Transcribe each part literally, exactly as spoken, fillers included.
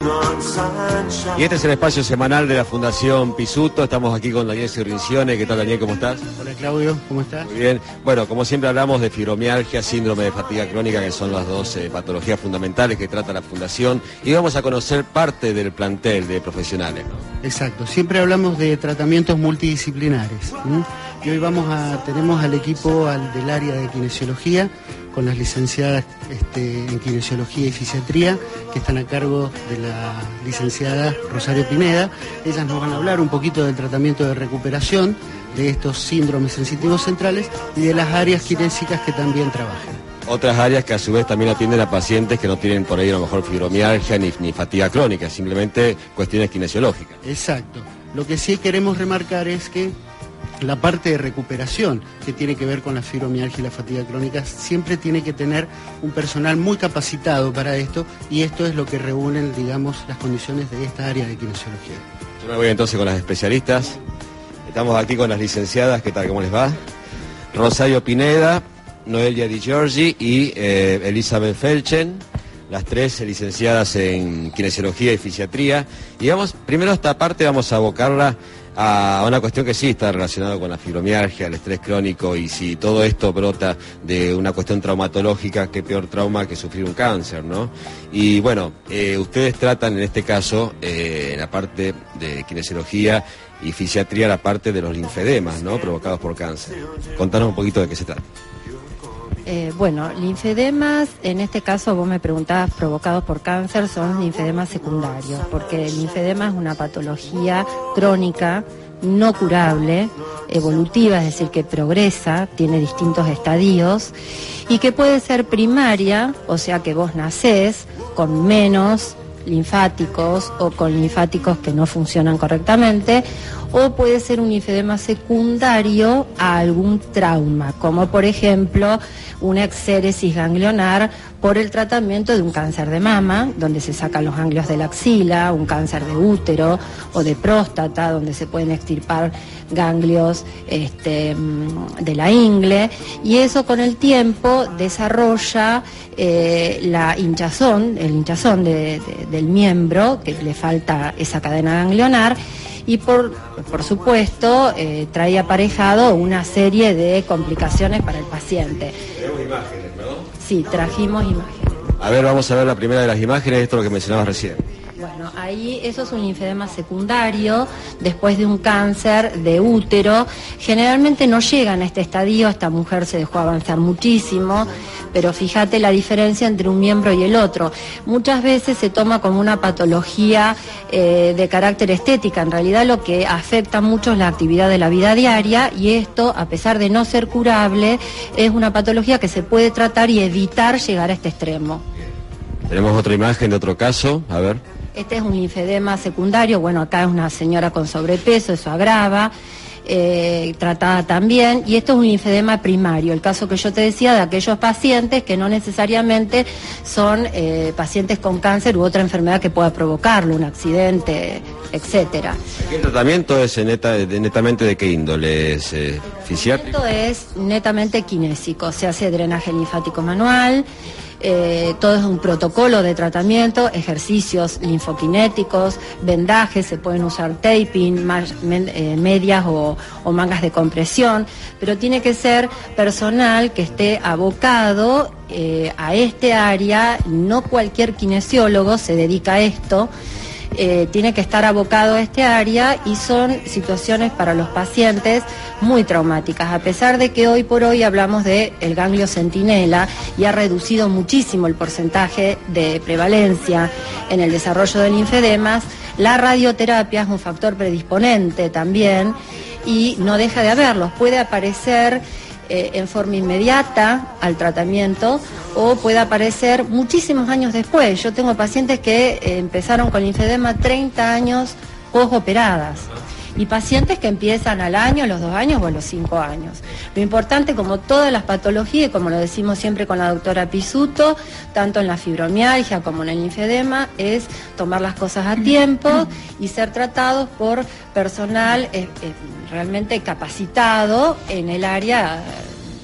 Y este es el espacio semanal de la Fundación Pisuto. Estamos aquí con Daniel Cirrincione. ¿Qué tal, Daniel? ¿Cómo estás? Hola, Claudio. ¿Cómo estás? Muy bien. Bueno, como siempre hablamos de fibromialgia, síndrome de fatiga crónica, que son las dos eh, patologías fundamentales que trata la Fundación. Y vamos a conocer parte del plantel de profesionales, ¿no? Exacto. Siempre hablamos de tratamientos multidisciplinares. ¿m? Y hoy vamos a tenemos al equipo al, del área de kinesiología, con las licenciadas este, en kinesiología y fisiatría, que están a cargo de la licenciada Rosario Pineda. Ellas nos van a hablar un poquito del tratamiento de recuperación de estos síndromes sensitivos centrales y de las áreas kinésicas que también trabajan. Otras áreas que a su vez también atienden a pacientes que no tienen por ahí a lo mejor fibromialgia ni, ni fatiga crónica, simplemente cuestiones kinesiológicas. Exacto. Lo que sí queremos remarcar es que la parte de recuperación que tiene que ver con la fibromialgia y la fatiga crónica siempre tiene que tener un personal muy capacitado para esto, y esto es lo que reúnen, digamos, las condiciones de esta área de kinesiología. Yo me voy entonces con las especialistas. Estamos aquí con las licenciadas. ¿Qué tal? ¿Cómo les va? Rosario Pineda, Noelia Di Giorgi y eh, Elizabeth Felchen, las tres licenciadas en kinesiología y fisiatría. Y vamos, primero esta parte vamos a abocarla a una cuestión que sí está relacionada con la fibromialgia, el estrés crónico, y si todo esto brota de una cuestión traumatológica, qué peor trauma que sufrir un cáncer, ¿no? Y bueno, eh, ustedes tratan en este caso, eh, en la parte de kinesiología y fisiatría, la parte de los linfedemas, ¿no?, provocados por cáncer. Contanos un poquito de qué se trata. Eh, bueno, linfedemas, en este caso vos me preguntabas provocados por cáncer, son linfedemas secundarios, porque el linfedema es una patología crónica, no curable, evolutiva, es decir, que progresa, tiene distintos estadios, y que puede ser primaria, o sea que vos nacés con menos linfáticos o con linfáticos que no funcionan correctamente, o puede ser un linfedema secundario a algún trauma, como por ejemplo una exéresis ganglionar por el tratamiento de un cáncer de mama, donde se sacan los ganglios de la axila, un cáncer de útero o de próstata, donde se pueden extirpar ganglios este, de la ingle, y eso con el tiempo desarrolla eh, la hinchazón, el hinchazón de, de, del miembro, que le falta esa cadena ganglionar, y por, por supuesto eh, trae aparejado una serie de complicaciones para el paciente. Tenemos imágenes, ¿no? Sí, trajimos imágenes. A ver, vamos a ver la primera de las imágenes, esto es lo que mencionabas recién. Bueno, ahí eso es un linfedema secundario después de un cáncer de útero. Generalmente no llegan a este estadio, esta mujer se dejó avanzar muchísimo, pero fíjate la diferencia entre un miembro y el otro. Muchas veces se toma como una patología eh, de carácter estética, en realidad lo que afecta mucho es la actividad de la vida diaria, y esto, a pesar de no ser curable, es una patología que se puede tratar y evitar llegar a este extremo. Tenemos otra imagen de otro caso, a ver. Este es un linfedema secundario, bueno, acá es una señora con sobrepeso, eso agrava, eh, tratada también, y esto es un linfedema primario, el caso que yo te decía de aquellos pacientes que no necesariamente son eh, pacientes con cáncer u otra enfermedad que pueda provocarlo, un accidente, etcétera. ¿El tratamiento es neta, netamente de qué índole? ¿Es eh, fisiátrico? El tratamiento es netamente kinésico, se hace drenaje linfático manual. Eh, todo es un protocolo de tratamiento, ejercicios linfoquinéticos, vendajes, se pueden usar taping, más, men, eh, medias o, o mangas de compresión, pero tiene que ser personal que esté abocado eh, a este área, no cualquier kinesiólogo se dedica a esto. Eh, tiene que estar abocado a este área, y son situaciones para los pacientes muy traumáticas, a pesar de que hoy por hoy hablamos de el ganglio centinela y ha reducido muchísimo el porcentaje de prevalencia en el desarrollo de linfedemas. La radioterapia es un factor predisponente también y no deja de haberlos, puede aparecer Eh, en forma inmediata al tratamiento o puede aparecer muchísimos años después. Yo tengo pacientes que eh, empezaron con linfedema treinta años posoperadas, y pacientes que empiezan al año, a los dos años o a los cinco años. Lo importante, como todas las patologías, y como lo decimos siempre con la doctora Pisuto, tanto en la fibromialgia como en el linfedema, es tomar las cosas a tiempo y ser tratados por personal eh, eh, realmente capacitado en el área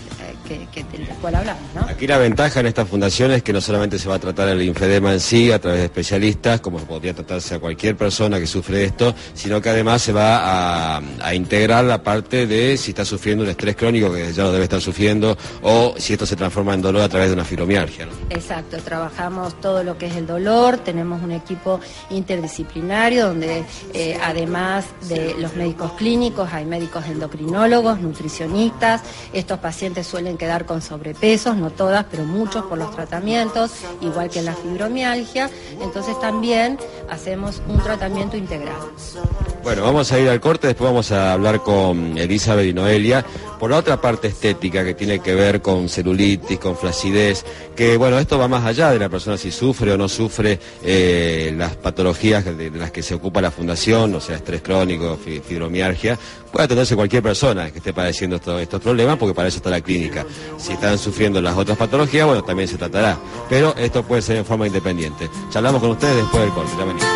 que, que del cual hablamos, ¿no? Aquí la ventaja en esta fundación es que no solamente se va a tratar el linfedema en sí a través de especialistas, como podría tratarse a cualquier persona que sufre esto, sino que además se va a, a integrar la parte de si está sufriendo un estrés crónico, que ya lo debe estar sufriendo, o si esto se transforma en dolor a través de una fibromialgia, ¿no? Exacto, trabajamos todo lo que es el dolor, tenemos un equipo interdisciplinario donde eh, además de los médicos clínicos hay médicos endocrinólogos, nutricionistas. Estos pacientes suelen quedar con sobrepesos, no todas, pero muchos por los tratamientos, igual que en la fibromialgia. Entonces también hacemos un tratamiento integral. Bueno, vamos a ir al corte, después vamos a hablar con Elizabeth y Noelia por la otra parte estética que tiene que ver con celulitis, con flacidez, que bueno, esto va más allá de la persona si sufre o no sufre eh, las patologías de, de las que se ocupa la fundación, o sea, estrés crónico, fibromialgia. Puede atenderse cualquier persona que esté padeciendo esto, estos problemas, porque para eso está la clínica. Si están sufriendo las otras patologías, bueno, también se tratará, pero esto puede ser en forma independiente. Charlamos con ustedes después del corte, ya venimos.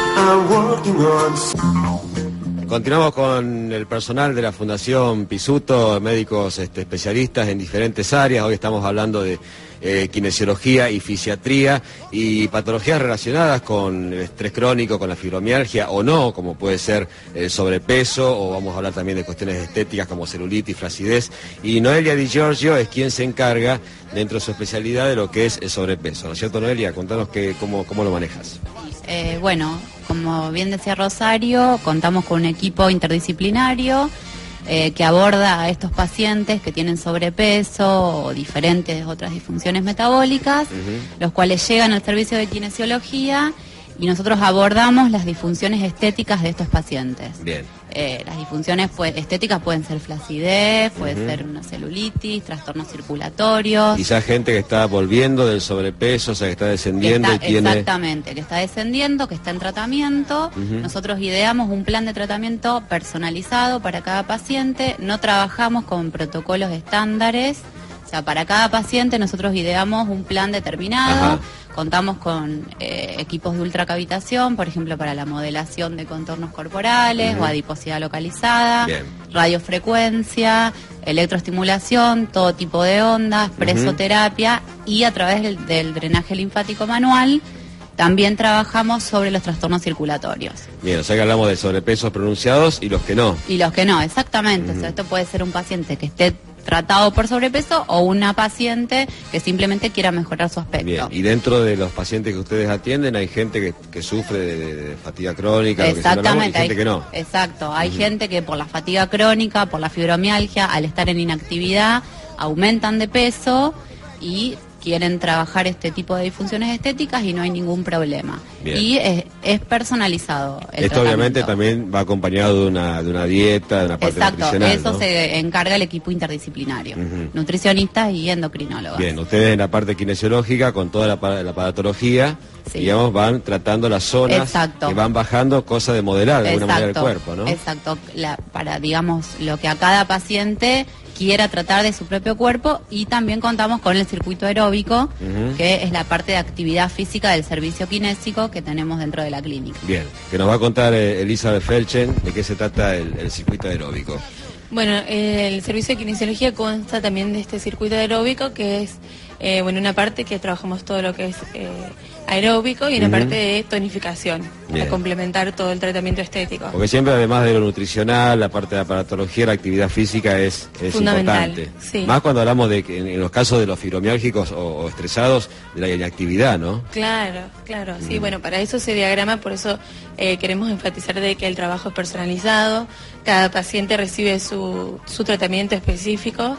Continuamos con el personal de la Fundación Pisuto, médicos este, especialistas en diferentes áreas. Hoy estamos hablando de eh, kinesiología y fisiatría y patologías relacionadas con el estrés crónico, con la fibromialgia o no, como puede ser el sobrepeso, o vamos a hablar también de cuestiones estéticas como celulitis, flacidez. Y Noelia Di Giorgio es quien se encarga dentro de su especialidad de lo que es el sobrepeso, ¿no es cierto, Noelia? Contanos que, cómo, cómo lo manejas. Eh, bueno, como bien decía Rosario, contamos con un equipo interdisciplinario eh, que aborda a estos pacientes que tienen sobrepeso o diferentes otras disfunciones metabólicas, uh-huh. los cuales llegan al servicio de kinesiología y nosotros abordamos las disfunciones estéticas de estos pacientes. Bien. Eh, las disfunciones pues, estéticas pueden ser flacidez, puede uh-huh. ser una celulitis, trastornos circulatorios. Quizás gente que está volviendo del sobrepeso, o sea, que está descendiendo que está, y tiene... Exactamente, que está descendiendo, que está en tratamiento. Uh-huh. Nosotros ideamos un plan de tratamiento personalizado para cada paciente. No trabajamos con protocolos estándares. O sea, para cada paciente nosotros ideamos un plan determinado. Ajá. Contamos con eh, equipos de ultracavitación, por ejemplo, para la modelación de contornos corporales, uh-huh. o adiposidad localizada, bien. Radiofrecuencia, electroestimulación, todo tipo de ondas, uh-huh. presoterapia, y a través del, del drenaje linfático manual también trabajamos sobre los trastornos circulatorios. Bien, o sea que hablamos de sobrepesos pronunciados y los que no. Y los que no, exactamente. Uh-huh. O sea, esto puede ser un paciente que esté tratado por sobrepeso o una paciente que simplemente quiera mejorar su aspecto. Bien, y dentro de los pacientes que ustedes atienden hay gente que, que sufre de, de fatiga crónica, exactamente, lo que y gente hay, que no. Exacto, hay uh-huh. gente que por la fatiga crónica, por la fibromialgia, al estar en inactividad, aumentan de peso y quieren trabajar este tipo de disfunciones estéticas y no hay ningún problema. Bien. Y es, es personalizado el Esto obviamente también va acompañado de una, de una dieta, de una parte Exacto, nutricional, eso ¿no? se encarga el equipo interdisciplinario, uh-huh. nutricionistas y endocrinólogos. Bien, ustedes en la parte kinesiológica, con toda la, la paratología, sí. digamos, van tratando las zonas Exacto. que van bajando, cosa de modelar de alguna manera el cuerpo, ¿no? Exacto, la, para, digamos, lo que a cada paciente quiera tratar de su propio cuerpo, y también contamos con el circuito aeróbico, uh-huh. que es la parte de actividad física del servicio kinésico que tenemos dentro de la clínica. Bien, que nos va a contar eh, Elizabeth Felchen de qué se trata el, el circuito aeróbico. Bueno, eh, el servicio de kinesiología consta también de este circuito aeróbico, que es eh, bueno, una parte que trabajamos todo lo que es eh, aeróbico y una uh-huh. parte de tonificación, Bien. para complementar todo el tratamiento estético. Porque siempre, además de lo nutricional, la parte de la aparatología, la actividad física es, es fundamental, importante. Sí. Más cuando hablamos de que en los casos de los fibromiálgicos o, o estresados, de la inactividad, ¿no? Claro, claro, sí, mm. bueno, para eso se diagrama, por eso eh, queremos enfatizar de que el trabajo es personalizado, cada paciente recibe su, su tratamiento específico,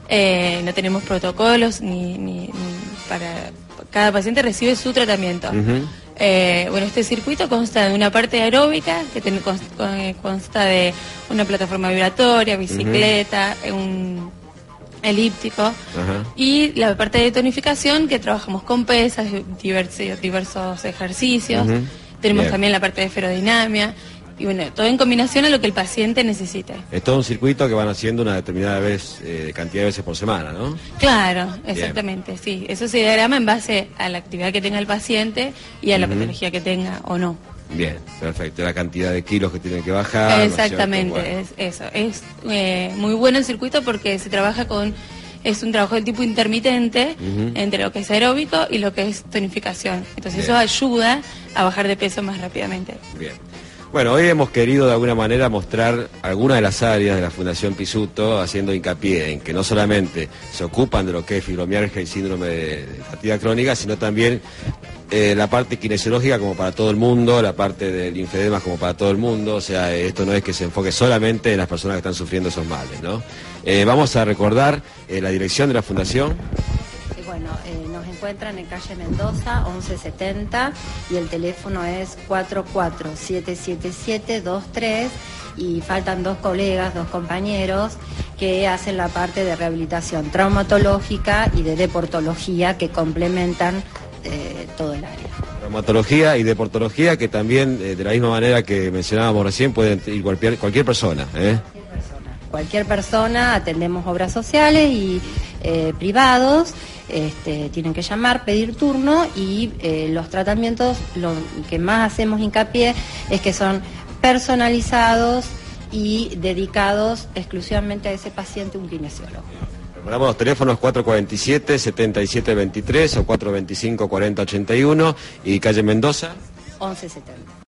eh, no tenemos protocolos ni, ni, ni para... Cada paciente recibe su tratamiento. Uh-huh. Eh, bueno, este circuito consta de una parte aeróbica, que ten, consta de una plataforma vibratoria, bicicleta, uh-huh. un elíptico, uh-huh. y la parte de tonificación, que trabajamos con pesas, diversos, diversos ejercicios. Uh-huh. Tenemos Bien. también la parte de esferodinamia. Y bueno, todo en combinación a lo que el paciente necesite. Es todo un circuito que van haciendo una determinada vez, eh, cantidad de veces por semana, ¿no? Claro, exactamente, Bien. sí. Eso se diagrama en base a la actividad que tenga el paciente y a la uh-huh. patología que tenga o no. Bien, perfecto. La cantidad de kilos que tienen que bajar. Exactamente, ¿no es bueno. es eso. Es eh, muy bueno el circuito porque se trabaja con es un trabajo de tipo intermitente Uh-huh. entre lo que es aeróbico y lo que es tonificación. Entonces Bien. eso ayuda a bajar de peso más rápidamente. Bien. Bueno, hoy hemos querido de alguna manera mostrar algunas de las áreas de la Fundación Pisuto, haciendo hincapié en que no solamente se ocupan de lo que es fibromialgia y síndrome de fatiga crónica, sino también eh, la parte kinesiológica como para todo el mundo, la parte del linfedema como para todo el mundo. O sea, esto no es que se enfoque solamente en las personas que están sufriendo esos males, ¿no? Eh, vamos a recordar eh, la dirección de la Fundación. Y bueno, eh, nos encuentran en calle Mendoza, once setenta, y el teléfono es cuatro cuatro siete siete siete dos tres, y faltan dos colegas, dos compañeros, que hacen la parte de rehabilitación traumatológica y de deportología, que complementan eh, todo el área. Traumatología y deportología, que también, eh, de la misma manera que mencionábamos recién, pueden ir cualquier, cualquier persona, ¿eh? Cualquier persona, atendemos obras sociales y eh, privados, este, tienen que llamar, pedir turno, y eh, los tratamientos, lo que más hacemos hincapié es que son personalizados y dedicados exclusivamente a ese paciente, un kinesiólogo. Recordamos los teléfonos cuatro cuatro siete, siete siete dos tres o cuatro dos cinco, cuarenta ochenta y uno y calle Mendoza. once setenta.